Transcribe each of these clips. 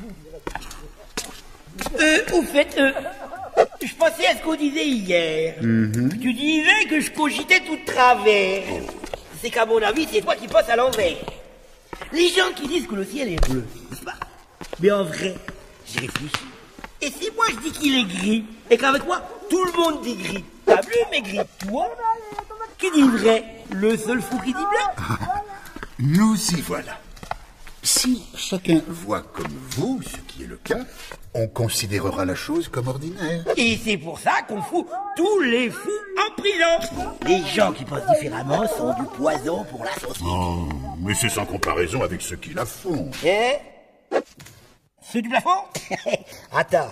Au fait, je pensais à ce qu'on disait hier. Tu disais que je cogitais tout de travers. C'est qu'à mon avis, c'est toi qui penses à l'envers. Les gens qui disent que le ciel est bleu, n'est-ce pas? Mais en vrai, j'y réfléchis. Et si moi je dis qu'il est gris, et qu'avec moi, tout le monde dit gris, pas bleu mais gris, toi, qui dit vrai? Le seul fou qui dit bleu? Nous y voilà. Si chacun voit comme vous, ce qui est le cas, on considérera la chose comme ordinaire. Et c'est pour ça qu'on fout tous les fous en prison. Les gens qui pensent différemment sont du poison pour la société. Oh, mais c'est sans comparaison avec ceux qui la font. Hein? Ceux du plafond? Attends.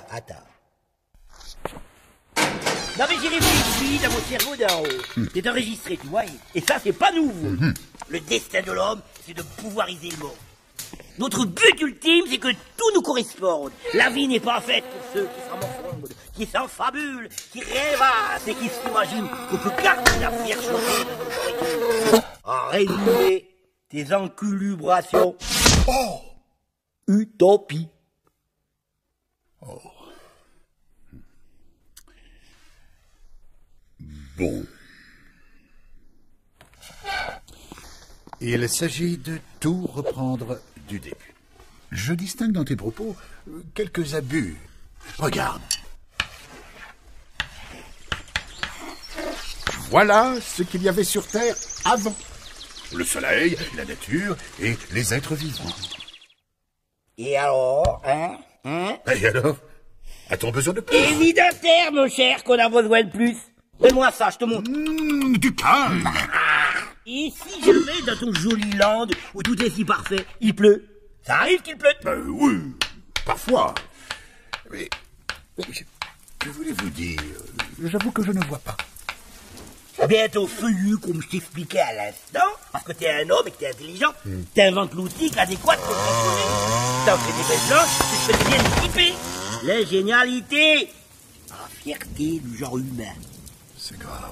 Non mais j'ai réfléchi dans mon cerveau d'en haut. C'est enregistré, tu vois. Et ça, c'est pas nouveau. Le destin de l'homme, c'est de pouvoiriser le monde. Notre but ultime, c'est que tout nous corresponde. La vie n'est pas faite pour ceux qui s'en morfondent, qui s'enfabulent, qui rêvassent et qui s'imaginent qu'on peut garder la pierre chauffée de nos nourritures. En résumé, tes enculubrations. Oh! Utopie. Oh. Bon. Il s'agit de tout reprendre du début. Je distingue dans tes propos quelques abus. Regarde. Voilà ce qu'il y avait sur Terre avant. Le soleil, la nature et les êtres vivants. Et alors, Et alors? A-t-on besoin de plus? Évidentaire, mon cher, qu'on a besoin de plus. Donne-moi ça, je te montre. Du calme. Et si jamais, dans ton joli land, où tout est si parfait, il pleut? Ça arrive qu'il pleut? Oui, parfois. Mais que voulez-vous dire? J'avoue que je ne vois pas. Bientôt feuillu, comme je t'expliquais à l'instant, parce que t'es un homme et que t'es intelligent, t'inventes l'outil adéquat pour fonctionner. T'en fais des belles blanches, tu te fais bien équiper. L'ingénialité, la fierté du genre humain. C'est grave.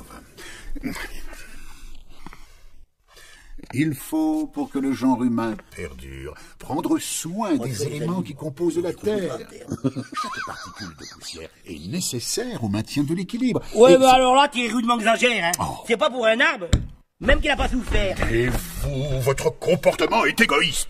Il faut, pour que le genre humain perdure, prendre soin des éléments qui composent la Terre. Chaque particule de poussière est nécessaire au maintien de l'équilibre. Ouais, mais alors là, t'es rudement exagère, hein. Oh. C'est pas pour un arbre, même qu'il n'a pas souffert. Et vous, votre comportement est égoïste.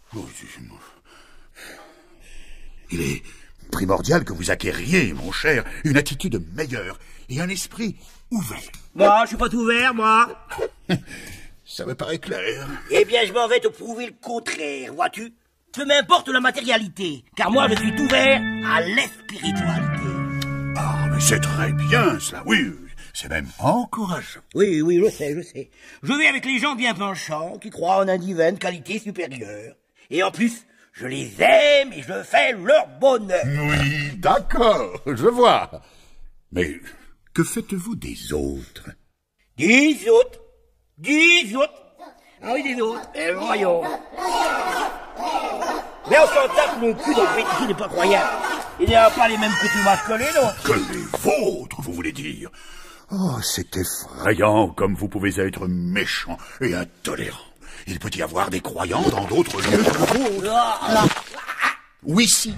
Il est primordial que vous acquériez, mon cher, une attitude meilleure et un esprit ouvert. Moi, je suis pas tout ouvert, moi. Ça me paraît clair. Eh bien, je m'en vais te prouver le contraire, vois-tu? Peu m'importe la matérialité, car moi, je suis ouvert à l'espiritualité. Ah, mais c'est très bien, cela, oui. C'est même encourageant. Oui, je sais. Je vais avec les gens bien penchants, qui croient en un divin de qualité supérieure. Et en plus, je les aime et je fais leur bonheur. Oui, d'accord, je vois. Mais que faites-vous des autres? Des autres? Ah oui, des autres. Voyons. Mais on s'en tape le cul dans le pays, n'est pas croyable. Il n'y a pas les mêmes coutumages que les nôtres. Que les vôtres, vous voulez dire? Oh, c'est effrayant comme vous pouvez être méchant et intolérant. Il peut y avoir des croyants dans d'autres lieux que le vôtre. Ou ici.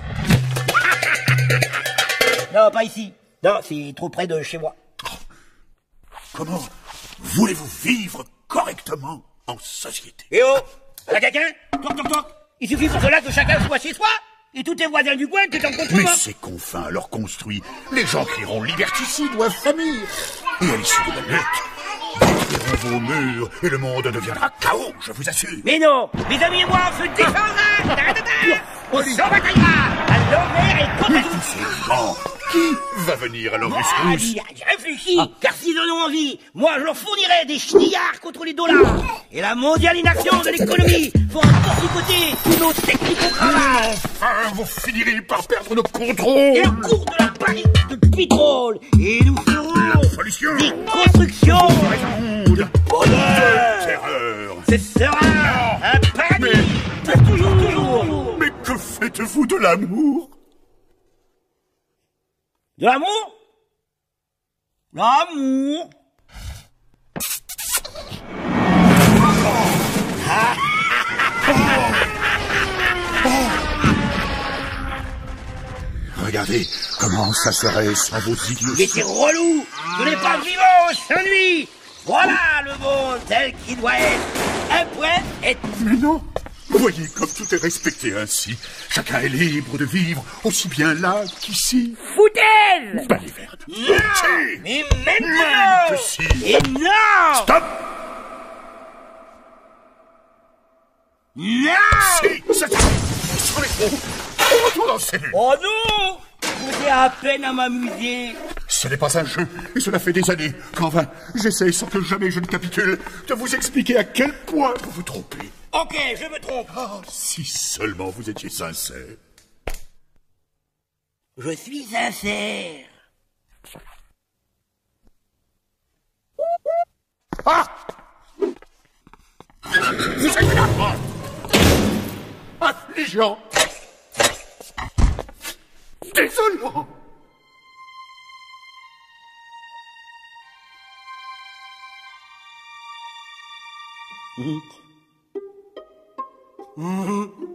Non, pas ici. Non, c'est trop près de chez moi. Comment voulez-vous vivre correctement en société? Eh oh, y'a quelqu'un? Toc. Il suffit pour cela que chacun soit chez soi. Et tous tes voisins du coin que t'en comptes. Mais ces confins alors construits, les gens crieront liberticide ou infamie. Et à l'issue de la lutte, détruiront vos murs et le monde deviendra chaos, je vous assure. Mais non, mes amis et moi, on se défendra. On s'en bataillera à l'envers et contre Tous ces gens, qui va venir à leur rescousse? J'ai réfléchi, car s'ils en ont envie, moi je leur fournirai des chenillards contre les dollars. Et la mondialisation de l'économie fera porticoter tous nos technico-cravates. Enfin, vous finirez par perdre le contrôle. Et le cours de la barrique de pétrole. Et nous ferons Pollution. des constructions De bonheur. terreur. Ce sera un paradis pour toujours. Mais que faites-vous de l'amour? De l'amour? L'amour? Regardez comment ça serait sans vos idiots. Mais c'est relou. Je n'ai pas de vivant, s'ennuie. Voilà le monde tel qu'il doit être. Un poète est... Mais non. Voyez comme tout est respecté ainsi. Chacun est libre de vivre aussi bien là qu'ici. Foutaise. Baliverne. Non. Mais maintenant. Si. Et non. Stop. Non. Si, c'est ça. C'en est trop. On retourne en cellule. Oh non. J'ai à peine à m'amuser. Ce n'est pas un jeu, et cela fait des années qu'en vain, j'essaie sans que jamais je ne capitule de vous expliquer à quel point vous vous trompez. Ok, je me trompe. Ah, si seulement vous étiez sincère. Je suis sincère. Ah! Vous êtes là! Affligeant! Désolant! Mm-hmm.